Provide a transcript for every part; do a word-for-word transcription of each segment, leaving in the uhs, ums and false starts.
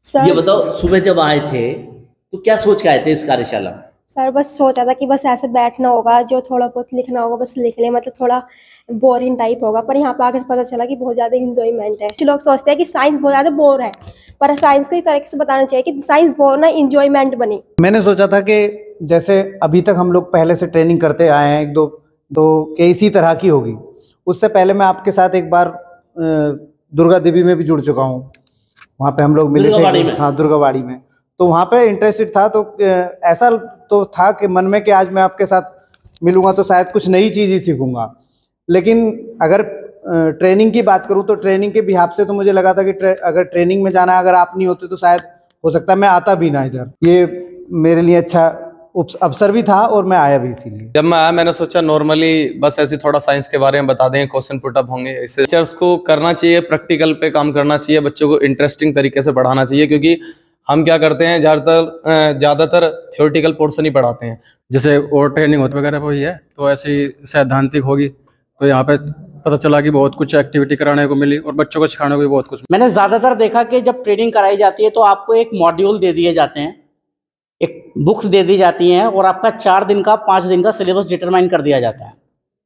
Sir ये बताओ, सुबह जब आए थे तो क्या सोच के आए थे इस कार्यशाला में? सर बस सोचा था कि बस ऐसे बैठना होगा, जो थोड़ा बहुत लिखना होगा बस लिख ले, मतलब थोड़ा बोरिंग टाइप होगा। पर यहाँ पे आके पता चला कि बहुत ज़्यादा इंजॉयमेंट है। कुछ लोग सोचते हैं कि साइंस बहुत ज़्यादा बोर है, पर साइंस को इस तरीके से बताना चाहिए कि साइंस बोर ना इंजॉयमेंट बने। मैंने सोचा था कि जैसे अभी तक हम लोग पहले से ट्रेनिंग करते आए हैं, एक दो दो के इसी तरह की होगी। उससे पहले मैं आपके साथ एक बार दुर्गा देवी में भी जुड़ चुका हूँ, वहाँ पे हम लोग मिले थे। हाँ, दुर्गावाड़ी में। तो वहाँ पे इंटरेस्टेड था, तो ऐसा तो था कि मन में कि आज मैं आपके साथ मिलूंगा तो शायद कुछ नई चीज़ ही सीखूंगा। लेकिन अगर ट्रेनिंग की बात करूँ तो ट्रेनिंग के बिहाफ से तो मुझे लगा था कि ट्रे, अगर ट्रेनिंग में जाना, अगर आप नहीं होते तो शायद हो सकता है मैं आता भी ना इधर। ये मेरे लिए अच्छा अवसर भी था और मैं आया भी इसीलिए। जब मैं आया मैंने सोचा नॉर्मली बस ऐसे थोड़ा साइंस के बारे में बता दें, क्वेश्चन पुटअप होंगे। इससे टीचर्स को करना चाहिए, प्रैक्टिकल पे काम करना चाहिए, बच्चों को इंटरेस्टिंग तरीके से पढ़ाना चाहिए। क्योंकि हम क्या करते हैं, ज़्यादातर ज़्यादातर थ्योरेटिकल पोर्शन ही पढ़ाते हैं। जैसे और ट्रेनिंग होती वगैरह वही है, तो ऐसी सैद्धांतिक होगी तो यहाँ पे पता चला कि बहुत कुछ एक्टिविटी कराने को मिली और बच्चों को सिखाने को भी बहुत कुछ। मैंने ज़्यादातर देखा कि जब ट्रेनिंग कराई जाती है तो आपको एक मॉड्यूल दे दिए जाते हैं, एक बुक्स दे दी जाती हैं और आपका चार दिन का पाँच दिन का सिलेबस डिटरमाइन कर दिया जाता है।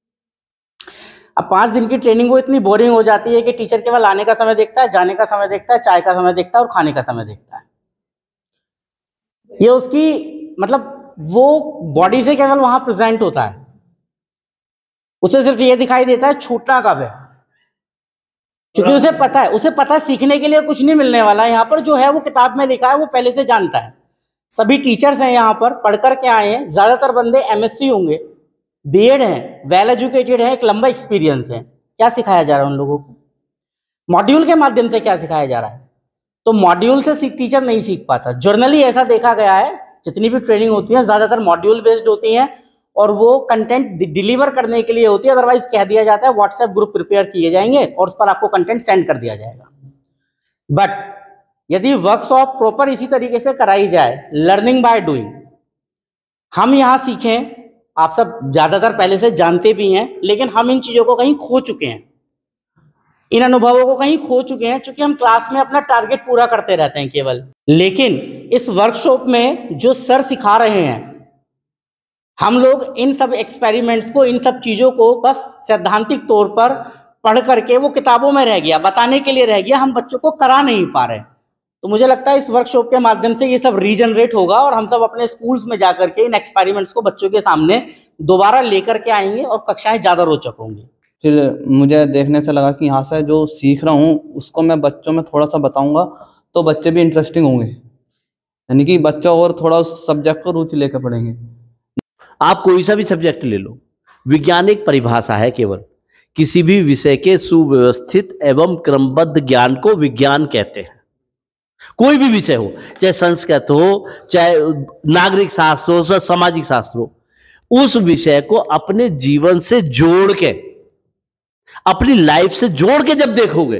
अब पाँच दिन की ट्रेनिंग वो इतनी बोरिंग हो जाती है कि टीचर केवल आने का समय देखता है, जाने का समय देखता है, चाय का समय देखता है और खाने का समय देखता है। ये उसकी मतलब वो बॉडी से केवल वहां प्रेजेंट होता है, उसे सिर्फ ये दिखाई देता है छूटना कब है, क्योंकि उसे पता है उसे पता है सीखने के लिए कुछ नहीं मिलने वाला। यहाँ पर जो है वो किताब में लिखा है वो पहले से जानता है। सभी टीचर्स हैं यहाँ पर, पढ़ कर के आए हैं। ज़्यादातर बंदे एमएससी होंगे, बीएड हैं, वेल एजुकेटेड हैं, एक लंबा एक्सपीरियंस है। क्या सिखाया जा रहा है उन लोगों को? मॉड्यूल के माध्यम से क्या सिखाया जा रहा है? तो मॉड्यूल से टीचर नहीं सीख पाता। जर्नली ऐसा देखा गया है, जितनी भी ट्रेनिंग होती है ज़्यादातर मॉड्यूल बेस्ड होती हैं और वो कंटेंट डिलीवर करने के लिए होती है। अदरवाइज कह दिया जाता है व्हाट्सएप ग्रुप प्रिपेयर किए जाएंगे और उस पर आपको कंटेंट सेंड कर दिया जाएगा। बट यदि वर्कशॉप प्रॉपर इसी तरीके से कराई जाए, लर्निंग बाय डूइंग, हम यहाँ सीखें। आप सब ज़्यादातर पहले से जानते भी हैं, लेकिन हम इन चीज़ों को कहीं खो चुके हैं, इन अनुभवों को कहीं खो चुके हैं, क्योंकि हम क्लास में अपना टारगेट पूरा करते रहते हैं केवल। लेकिन इस वर्कशॉप में जो सर सिखा रहे हैं, हम लोग इन सब एक्सपेरिमेंट्स को, इन सब चीज़ों को बस सैद्धांतिक तौर पर पढ़ करके वो किताबों में रह गया, बताने के लिए रह गया, हम बच्चों को करा नहीं पा रहे। तो मुझे लगता है इस वर्कशॉप के माध्यम से ये सब रीजनरेट होगा और हम सब अपने स्कूल्स में जाकर के इन एक्सपेरिमेंट्स को बच्चों के सामने दोबारा लेकर के आएंगे और कक्षाएं ज़्यादा रोचक होंगी। फिर मुझे देखने से लगा कि यहाँ से जो सीख रहा हूँ उसको मैं बच्चों में थोड़ा सा बताऊँगा तो बच्चे भी इंटरेस्टिंग होंगे, यानी कि बच्चा और थोड़ा उस सब्जेक्ट को रुचि लेकर पढ़ेंगे। आप कोई सा भी सब्जेक्ट ले लो, वैज्ञानिक परिभाषा है केवल, किसी भी विषय के सुव्यवस्थित एवं क्रमबद्ध ज्ञान को विज्ञान कहते हैं। कोई भी विषय हो, चाहे संस्कृत हो, चाहे नागरिक शास्त्र हो, सामाजिक शास्त्र हो, उस विषय को अपने जीवन से जोड़ के, अपनी लाइफ से जोड़ के जब देखोगे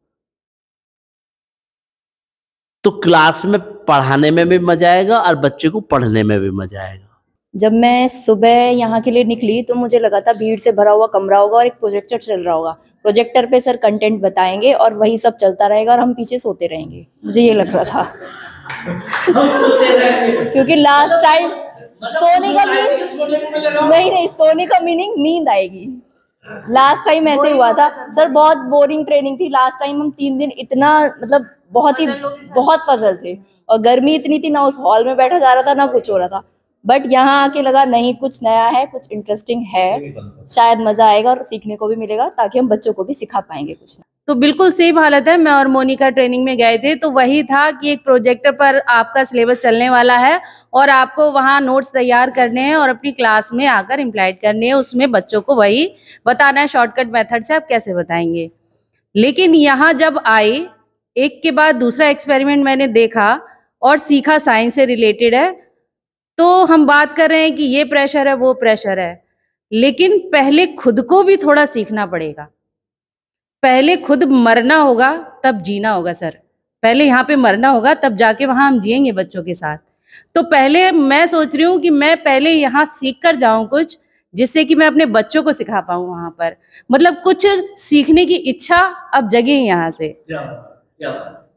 तो क्लास में पढ़ाने में भी मजा आएगा और बच्चे को पढ़ने में भी मजा आएगा। जब मैं सुबह यहाँ के लिए निकली तो मुझे लगा था भीड़ से भरा हुआ कमरा होगा और एक प्रोजेक्टर चल रहा होगा, प्रोजेक्टर पे सर कंटेंट बताएंगे और वही सब चलता रहेगा और हम पीछे सोते रहेंगे, मुझे ये लग रहा था। हम सोते रहेंगे क्योंकि लास्ट टाइम सोने का मीनिंग नहीं नहीं सोने का मीनिंग नींद आएगी। लास्ट टाइम ऐसे हुआ था सर, बहुत बोरिंग ट्रेनिंग थी। लास्ट टाइम हम तीन दिन इतना मतलब बहुत ही बहुत पजल थे और गर्मी इतनी थी, ना उस हॉल में बैठा जा रहा था ना कुछ हो रहा था। बट यहाँ आके लगा नहीं, कुछ नया है, कुछ इंटरेस्टिंग है, शायद मजा आएगा और सीखने को भी मिलेगा, ताकि हम बच्चों को भी सिखा पाएंगे कुछ। तो बिल्कुल सेम हालत है। मैं और मोनिका ट्रेनिंग में गए थे तो वही था कि एक प्रोजेक्टर पर आपका सिलेबस चलने वाला है और आपको वहाँ नोट्स तैयार करने हैं और अपनी क्लास में आकर इम्प्लाइड करने हैं। उसमें बच्चों को वही बताना है शॉर्टकट मेथड से आप कैसे बताएंगे। लेकिन यहाँ जब आए, एक के बाद दूसरा एक्सपेरिमेंट मैंने देखा और सीखा, साइंस से रिलेटेड है। तो हम बात कर रहे हैं कि ये प्रेशर है, वो प्रेशर है, लेकिन पहले खुद को भी थोड़ा सीखना पड़ेगा। पहले खुद मरना होगा तब जीना होगा सर। पहले यहाँ पे मरना होगा तब जाके वहाँ हम जिएंगे बच्चों के साथ। तो पहले मैं सोच रही हूँ कि मैं पहले यहाँ सीख कर जाऊँ कुछ, जिससे कि मैं अपने बच्चों को सिखा पाऊँ वहाँ पर। मतलब कुछ सीखने की इच्छा अब जगे यहाँ से।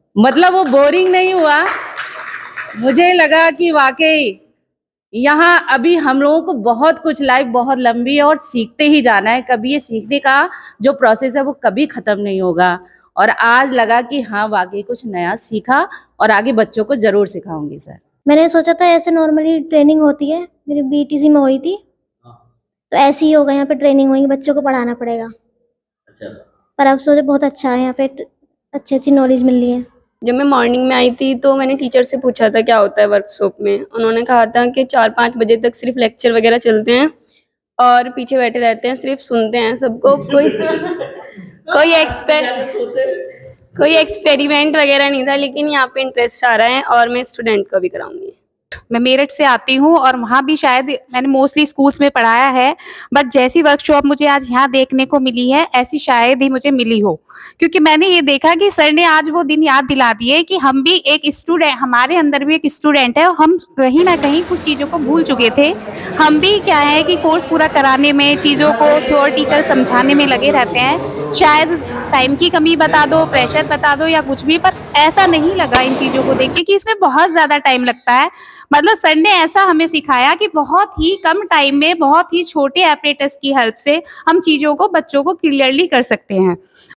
मतलब वो बोरिंग नहीं हुआ, मुझे लगा कि वाकई यहाँ अभी हम लोगों को बहुत कुछ, लाइफ बहुत लंबी है और सीखते ही जाना है, कभी ये सीखने का जो प्रोसेस है वो कभी खत्म नहीं होगा। और आज लगा कि हाँ वाकई कुछ नया सीखा और आगे बच्चों को जरूर सिखाऊंगी सर। मैंने सोचा था ऐसे नॉर्मली ट्रेनिंग होती है, मेरी बीटीसी में हुई थी, तो ऐसे ही होगा, यहाँ पे ट्रेनिंग होगी, बच्चों को पढ़ाना पड़ेगा। अच्छा। पर अब सोचे बहुत अच्छा है, यहाँ पे अच्छी अच्छी नॉलेज मिल रही है। जब मैं मॉर्निंग में आई थी तो मैंने टीचर से पूछा था क्या होता है वर्कशॉप में। उन्होंने कहा था कि चार पाँच बजे तक सिर्फ लेक्चर वगैरह चलते हैं और पीछे बैठे रहते हैं, सिर्फ सुनते हैं सबको, कोई कोई एक्सपेर कोई एक्सपेरिमेंट वगैरह नहीं था। लेकिन यहाँ पे इंटरेस्ट आ रहा है और मैं स्टूडेंट को भी कराऊंगी। मैं मेरठ से आती हूँ और वहाँ भी शायद मैंने मोस्टली स्कूल्स में पढ़ाया है, बट जैसी वर्कशॉप मुझे आज यहाँ देखने को मिली है ऐसी शायद ही मुझे मिली हो, क्योंकि मैंने ये देखा कि सर ने आज वो दिन याद दिला दिए कि हम भी एक स्टूडेंट, हमारे अंदर भी एक स्टूडेंट है और हम कहीं ना कहीं कुछ चीज़ों को भूल चुके थे। हम भी क्या है कि कोर्स पूरा कराने में, चीज़ों को थ्योरेटिकल समझाने में लगे रहते हैं, शायद टाइम की कमी बता दो, प्रेशर बता दो या कुछ भी, पर ऐसा नहीं लगा इन चीज़ों को देख के कि इसमें बहुत ज़्यादा टाइम लगता है। मतलब सर ने ऐसा हमें सिखाया कि बहुत ही कम टाइम में बहुत ही छोटे एपरेटस की हेल्प से हम चीज़ों को, बच्चों को क्लियरली कर सकते हैं।